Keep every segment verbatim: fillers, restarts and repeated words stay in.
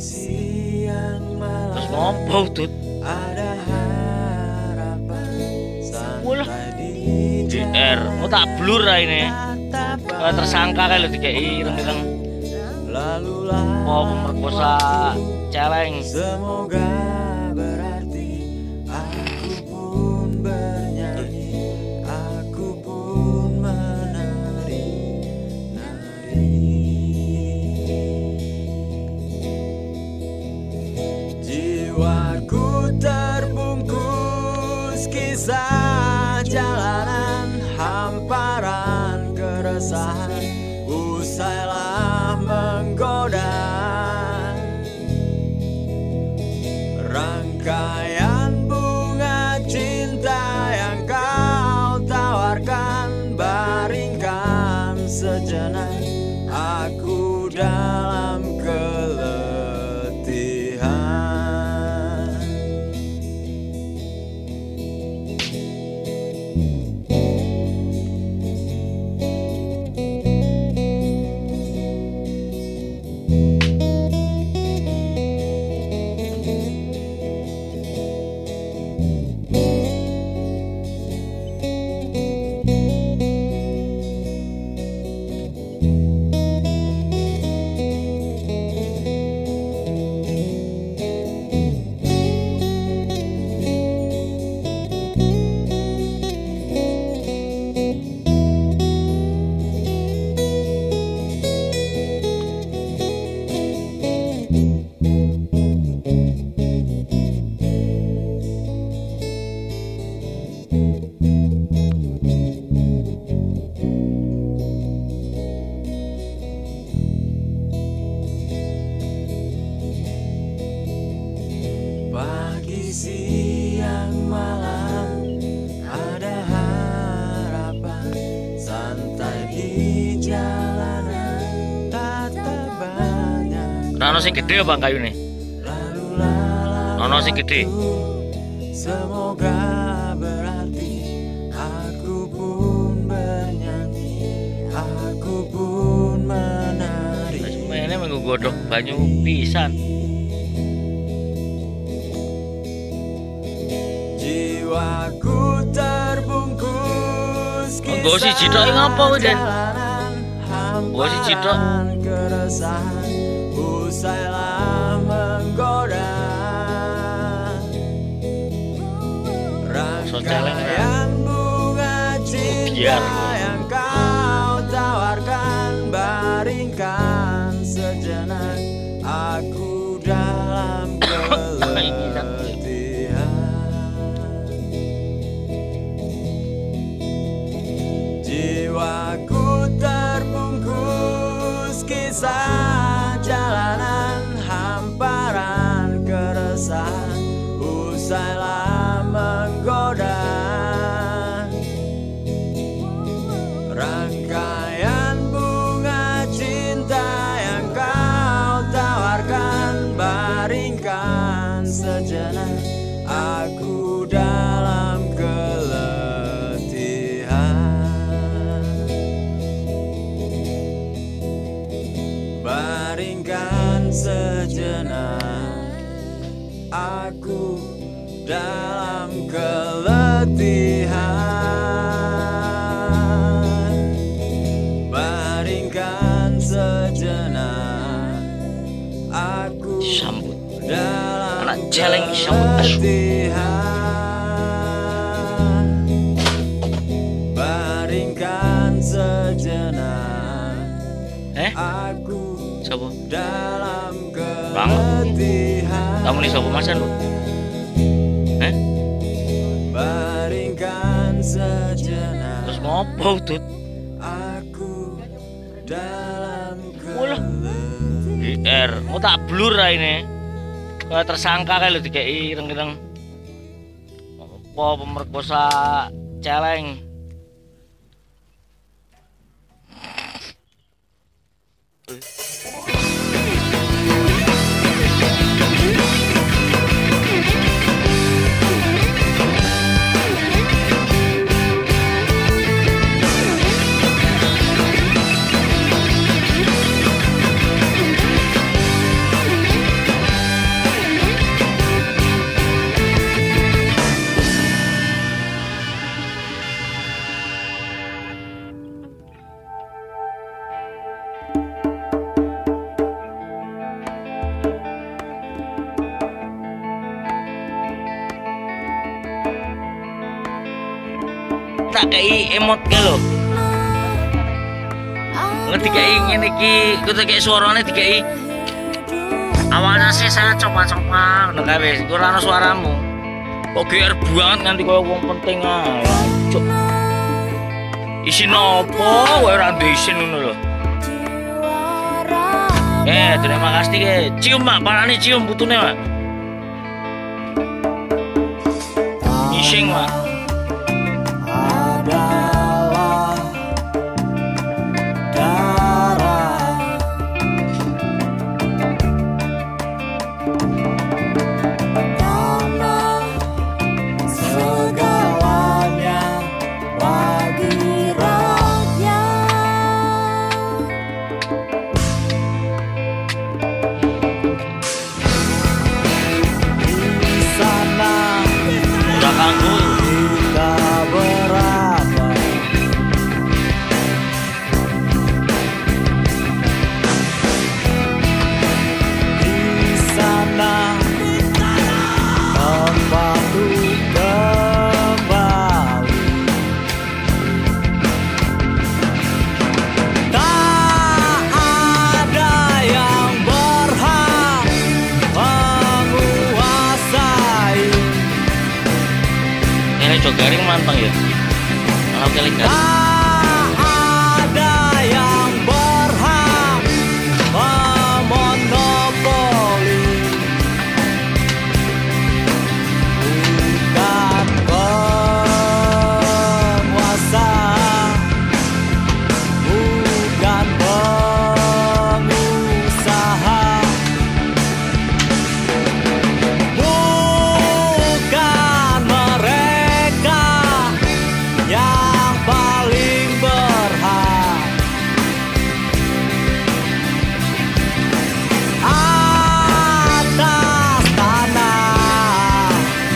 Terus ngopo tut? Wah, J R, mau tak blur lah ini. Kalau tersangka kan lo dikei ireng-ireng. Mau pemerkosa celeng. Semoga berarti aku pun bernyanyi, aku pun menari, nari. Jiwaku terbungkus kisah jalanan, hamparan keresahan, usailah menggoda. Rangkaian bunga cinta yang kau tawarkan, baringkan sejenak aku dalam keletihan. Pagi, siang, malam ada harapan, santai di jalanan, tatap banyak. Nono sing gede apa kayu nih? Lalu lalang Nono sing gede. semoga berarti aku pun bernyanyi, aku pun menari. Ini minggu godok banyu pisan. Jiwaku terbungkus Nggo siji tok iki ngopo kuwi, Den? Nggo siji tok. keresahan, usailah menggoda. So celeng ya. Rangkaian bunga cinta Biar. yang kau tawarkan, baringkan sejenak aku dalam keletihan. Jiwaku terbungkus kisah jalanan, hamparan keresahan, usailah menggoda. Rangkaian bunga cinta yang kau tawarkan, baringkan sejenak aku dalam keletihan. Baringkan sejenak aku dalam keletihan. Baringkan sejenak aku Sambut. dalam Anak celeng sambut asu. keletihan. Baringkan sejenak Eh, aku sapa? dalam Bang. keletihan. Kamu nih sapa masan lu? Eh, Baringkan sejenak terus ngopo tut? aku dalam Walah. keletihan. J R, mau tak blur lah ini. Kalau tersangka kan lo dikei ireng-ireng. Apa pemerkosa celeng. tak kei emot ke lho. Ngerti kei ngene iki, kudu kei suarane dikei. Awalnya sih saya coba-coba ngono kae wis, iku ora ono suaramu. Kok G R banget nganti koyo wong penting ae. Cuk. Isin opo wae ora ndek isin ngono lho. Eh, terima kasih ke. Cium mak, parani cium putune mak. Ising mak. adalah darah tanah segalanya bagi rakyat. Di sana Udah kanggo. kita berada, di sana tempatku kembali. Tak ada yang berhak menguasai. Ini jogaring manteng ya. Kalau kali kan. Tak ada yang berhak memonopoli. Bukan penguasa, bukan pengusaha, bukan mereka yang paling berhak atas tanah,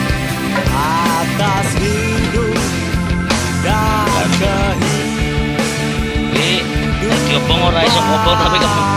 atas hidup dan kehidupan. Ini diobong ora iso ngobong tapi kepeng